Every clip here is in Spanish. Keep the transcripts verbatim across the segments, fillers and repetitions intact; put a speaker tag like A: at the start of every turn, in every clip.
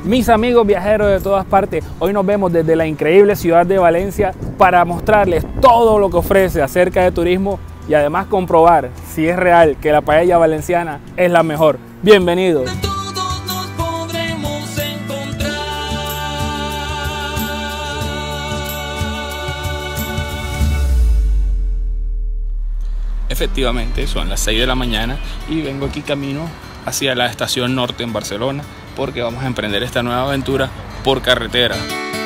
A: Mis amigos viajeros de todas partes, hoy nos vemos desde la increíble ciudad de Valencia para mostrarles todo lo que ofrece acerca de turismo y además comprobar si es real que la paella valenciana es la mejor. Bienvenidos. Efectivamente, son las seis de la mañana y vengo aquí camino hacia la estación norte en Barcelona porque vamos a emprender esta nueva aventura por carretera.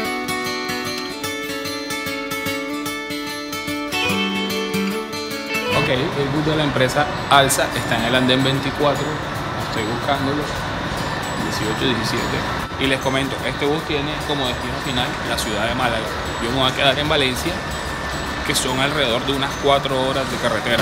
A: Ok, el bus de la empresa Alsa está en el andén veinticuatro, estoy buscándolo, dieciocho diecisiete, y les comento, este bus tiene como destino final la ciudad de Málaga. Yo me voy a quedar en Valencia, que son alrededor de unas cuatro horas de carretera.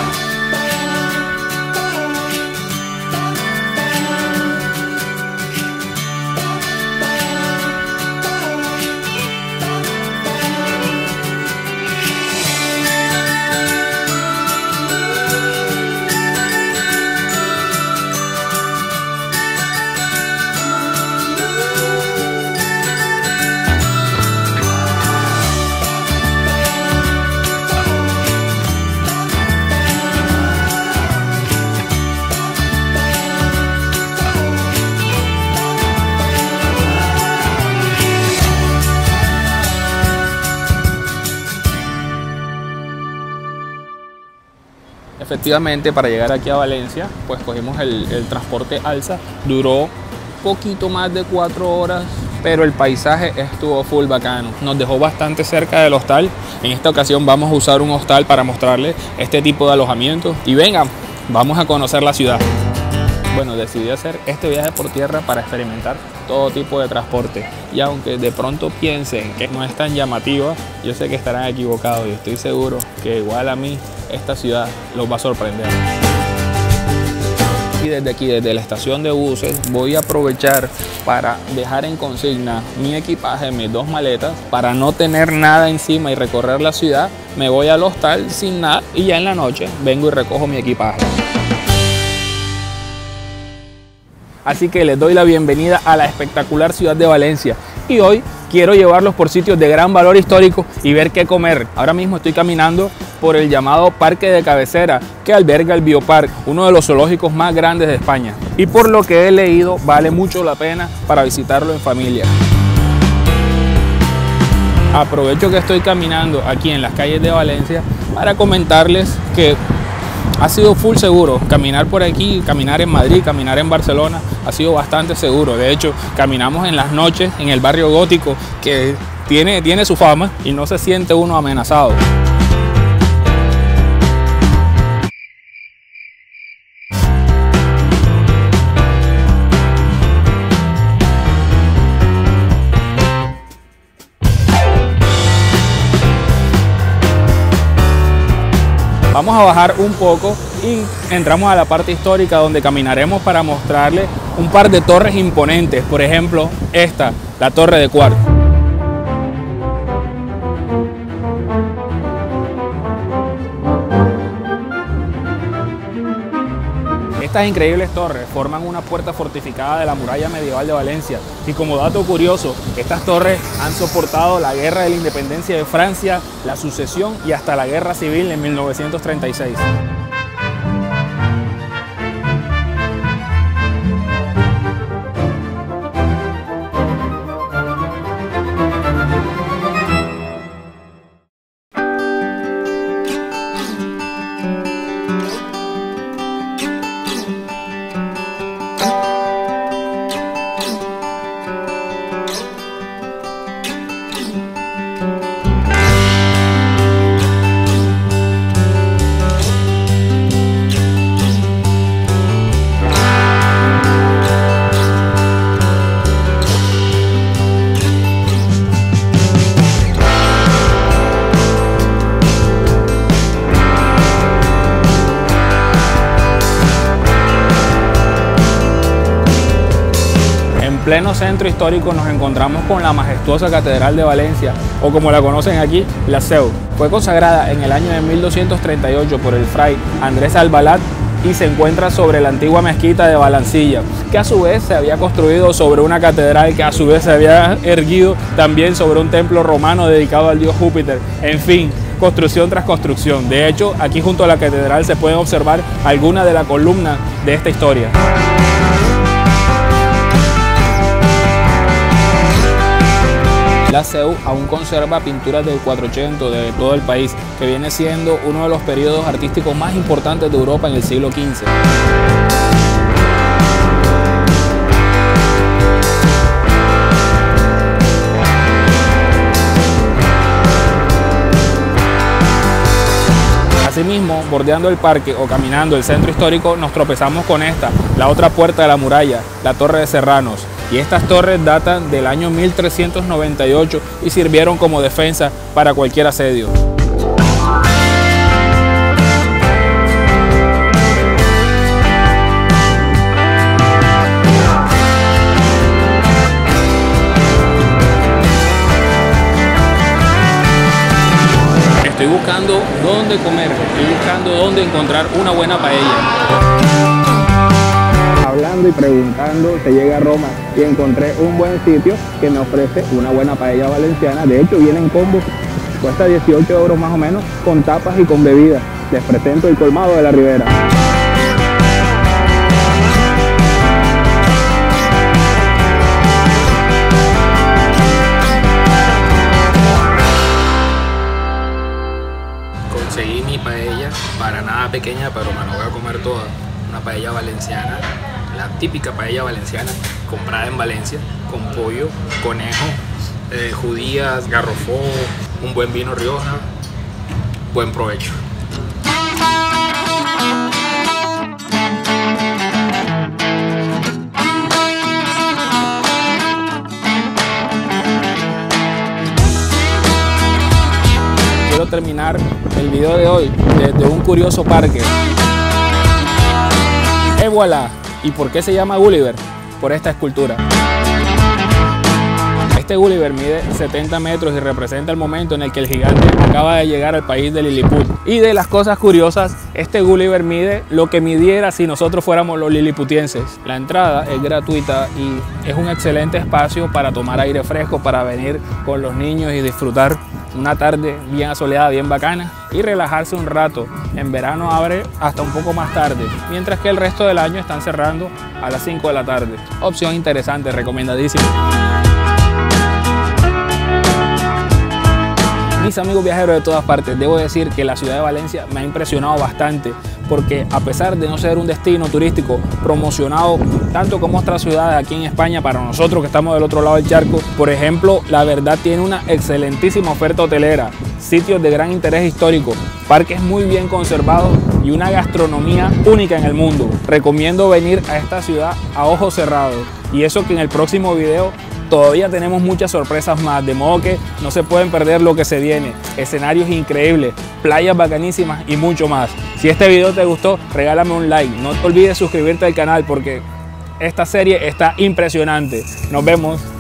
A: Efectivamente, para llegar aquí a Valencia, pues cogimos el, el transporte Alsa. Duró poquito más de cuatro horas, pero el paisaje estuvo full bacano. Nos dejó bastante cerca del hostal. En esta ocasión vamos a usar un hostal para mostrarles este tipo de alojamiento. Y vengan, vamos a conocer la ciudad. Bueno, decidí hacer este viaje por tierra para experimentar todo tipo de transporte. Y aunque de pronto piensen que no es tan llamativa, yo sé que estarán equivocados y estoy seguro que igual a mí esta ciudad los va a sorprender. Y desde aquí, desde la estación de buses, voy a aprovechar para dejar en consigna mi equipaje, mis dos maletas, para no tener nada encima y recorrer la ciudad. Me voy al hostal sin nada y ya en la noche vengo y recojo mi equipaje. Así que les doy la bienvenida a la espectacular ciudad de Valencia. Y hoy quiero llevarlos por sitios de gran valor histórico y ver qué comer. Ahora mismo estoy caminando por el llamado Parque de Cabecera, que alberga el Biopark, uno de los zoológicos más grandes de España. Y por lo que he leído, vale mucho la pena para visitarlo en familia. Aprovecho que estoy caminando aquí en las calles de Valencia para comentarles que ha sido full seguro. Caminar por aquí, caminar en Madrid, caminar en Barcelona, ha sido bastante seguro. De hecho, caminamos en las noches en el barrio gótico, que tiene, tiene su fama y no se siente uno amenazado. Vamos a bajar un poco y entramos a la parte histórica, donde caminaremos para mostrarles un par de torres imponentes. Por ejemplo, esta, la Torre de Quart. Estas increíbles torres forman una puerta fortificada de la muralla medieval de Valencia. Y como dato curioso, estas torres han soportado la guerra de la independencia de Francia, la sucesión y hasta la guerra civil en mil novecientos treinta y seis.
B: pleno centro histórico nos encontramos con la majestuosa Catedral de Valencia, o como la conocen aquí, la Seu. Fue consagrada en el año de mil doscientos treinta y ocho por el fray Andrés Albalat y se encuentra sobre la antigua mezquita de Balancilla, que a su vez se había construido sobre una catedral que a su vez se había erguido también sobre un templo romano dedicado al dios Júpiter. En fin, construcción tras construcción. De hecho, aquí junto a la catedral se pueden observar algunas de las columnas de esta historia. La C E U aún conserva pinturas del Quattrocento de todo el país, que viene siendo uno de los periodos artísticos más importantes de Europa en el siglo quince. Asimismo, bordeando el parque o caminando el centro histórico, nos tropezamos con esta, la otra puerta de la muralla, la Torre de Serranos. Y estas torres datan del año mil trescientos noventa y ocho y sirvieron como defensa para cualquier asedio. Estoy buscando dónde comer, estoy buscando dónde encontrar una buena paella.
A: Hablando y preguntando, se llega a Roma y encontré un buen sitio que me ofrece una buena paella valenciana. De hecho, viene en combo, cuesta dieciocho euros más o menos, con tapas y con bebidas. Les presento el colmado de la Ribera.
B: Conseguí mi paella, para nada pequeña, pero me la voy a comer toda. Una paella valenciana, la típica paella valenciana comprada en Valencia, con pollo, conejo, eh, judías, garrofó, un buen vino Rioja. Buen provecho. Quiero terminar el video de hoy desde un curioso parque. ¡Et voilà! ¿Y por qué se llama Gulliver? Por esta escultura. Este Gulliver mide setenta metros y representa el momento en el que el gigante acaba de llegar al país de Lilliput. Y de las cosas curiosas, este Gulliver mide lo que midiera si nosotros fuéramos los liliputienses. La entrada es gratuita y es un excelente espacio para tomar aire fresco, para venir con los niños y disfrutar una tarde bien asoleada, bien bacana y relajarse un rato. En verano abre hasta un poco más tarde, mientras que el resto del año están cerrando a las cinco de la tarde. Opción interesante, recomendadísima. Mis amigos viajeros de todas partes, debo decir que la ciudad de Valencia me ha impresionado bastante, porque a pesar de no ser un destino turístico promocionado tanto como otras ciudades aquí en España, para nosotros que estamos del otro lado del charco, por ejemplo, la verdad tiene una excelentísima oferta hotelera, sitios de gran interés histórico, parques muy bien conservados y una gastronomía única en el mundo. Recomiendo venir a esta ciudad a ojos cerrados, y eso que en el próximo video todavía tenemos muchas sorpresas más, de modo que no se pueden perder lo que se viene. Escenarios increíbles, playas bacanísimas y mucho más. Si este video te gustó, regálame un like. No te olvides suscribirte al canal porque esta serie está impresionante. Nos vemos.